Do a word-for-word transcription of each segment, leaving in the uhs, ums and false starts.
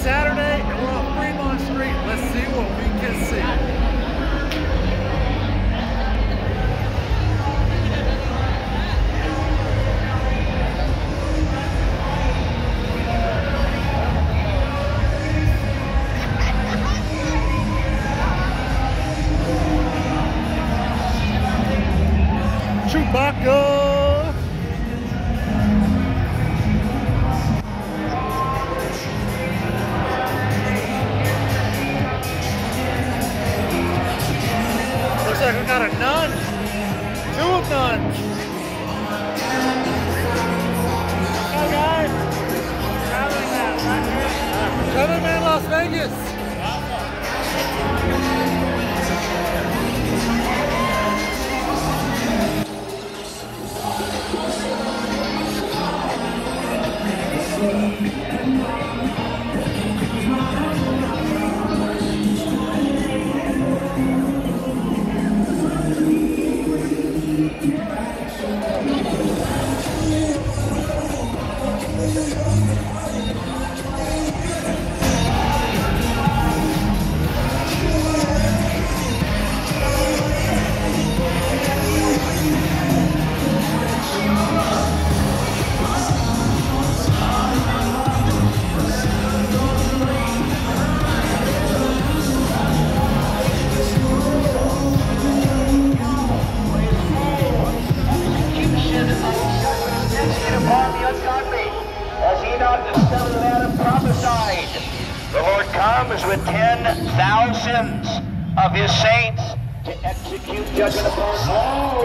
Saturday and we're on Fremont Street. Let's see what we can see. Chewbacca! Looks like we got a nun. Two of nuns. Hi guys. Coming in Las Vegas. The Lord comes with ten thousands of his saints to execute judgment upon all.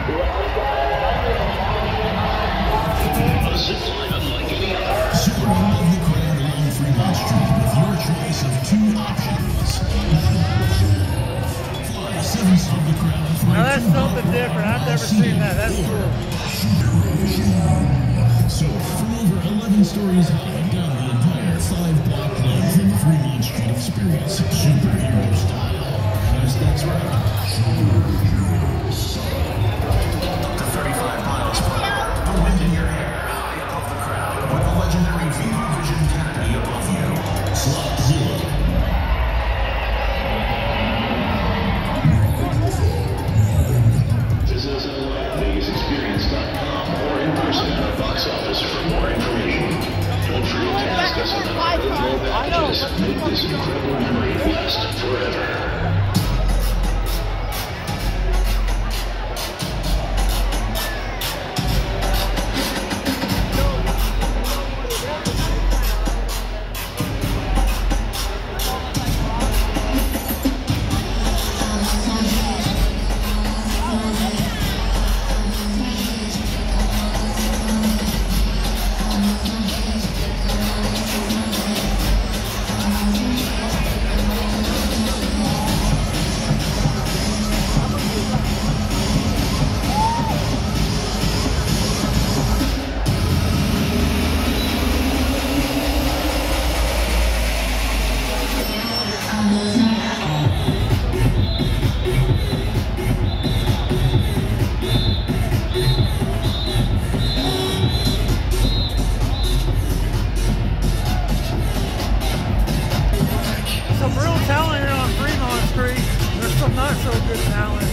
A zipline unlike any other. Super above the crowd along Fremont Street with your choice of two options. Fly seventh of the crowd. Now that's something different. I've never seen that. That's cool. So, from over eleven stories high down the entire five-block length of the Fremont Street experience, superhero style. Yes, that's right. Superhero style. Up to thirty-five miles per hour. The wind in your hair, high above the crowd, with the legendary Viva Vision canopy above you. Slot zero. Visit us at Vegas Experience dot com or in person at our box office for more information. Don't forget to ask us about our overall packages. Make this incredible memory last forever. Some real talent here on Fremont Street. There's some not so good talent.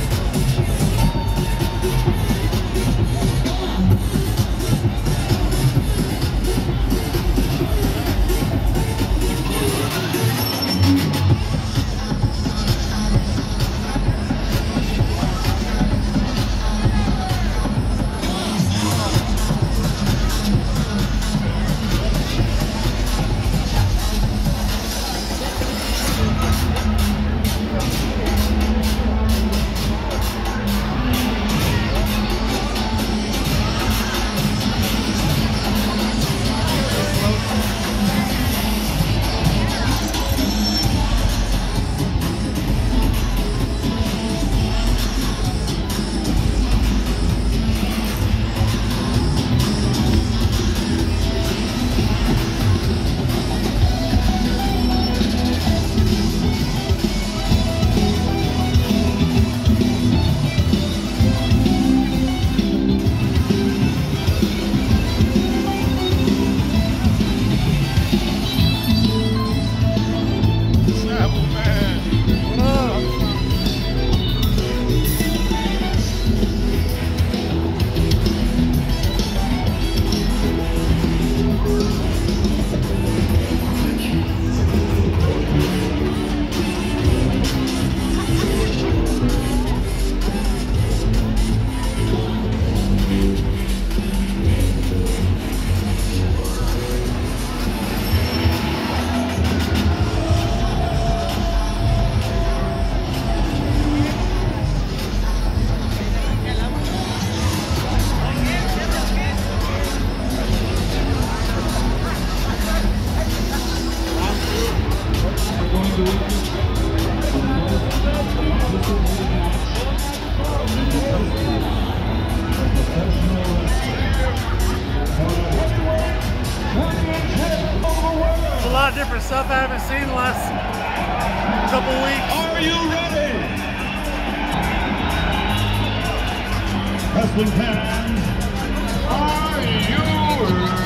lot of different stuff I haven't seen the last couple weeks. Are you ready? Wrestling fans, are you ready?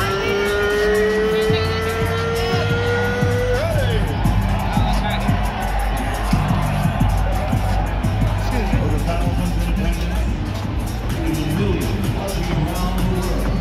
For the thousands in attendance and the millions watching around the world.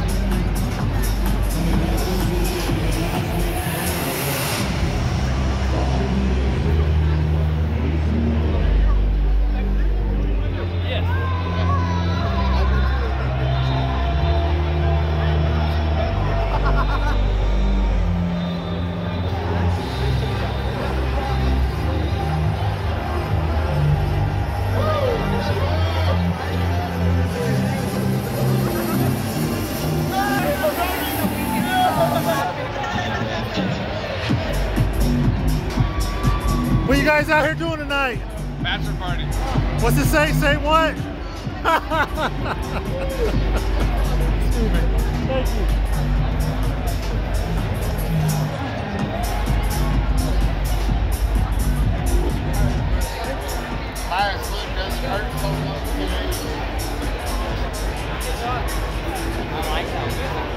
What you guys out here doing tonight? Bachelor party. What's it say? Say what? Thank you. My foot doesn't hurt so much. I like that.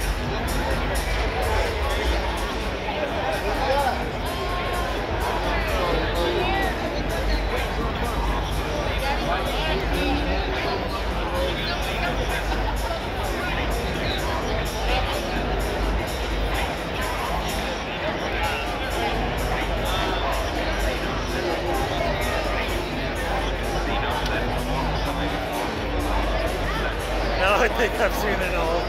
Now I think I've seen it all.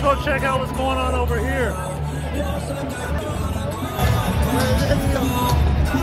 go check out what's going on over here. Let's go.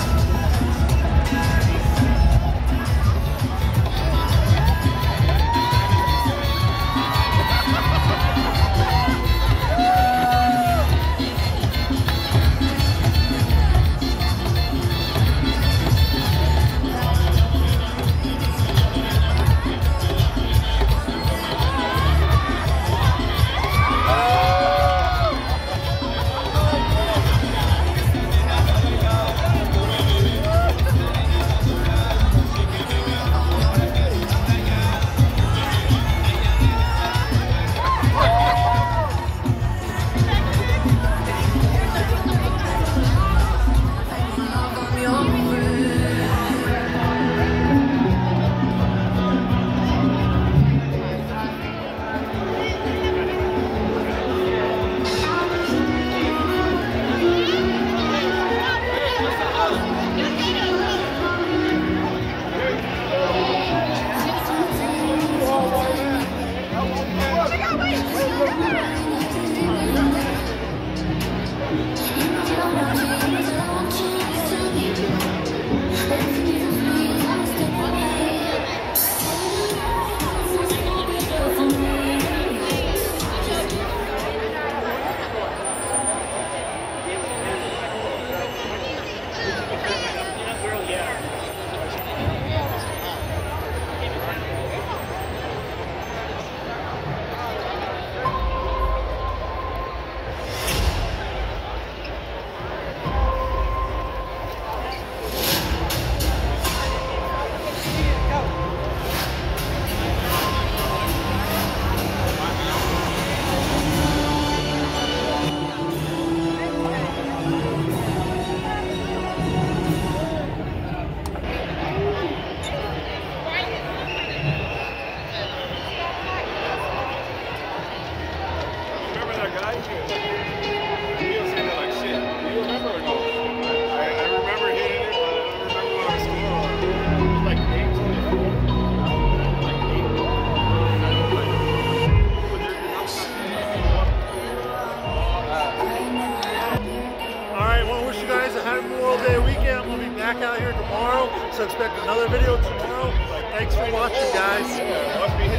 Back out here tomorrow, so expect another video tomorrow. Thanks for watching, guys.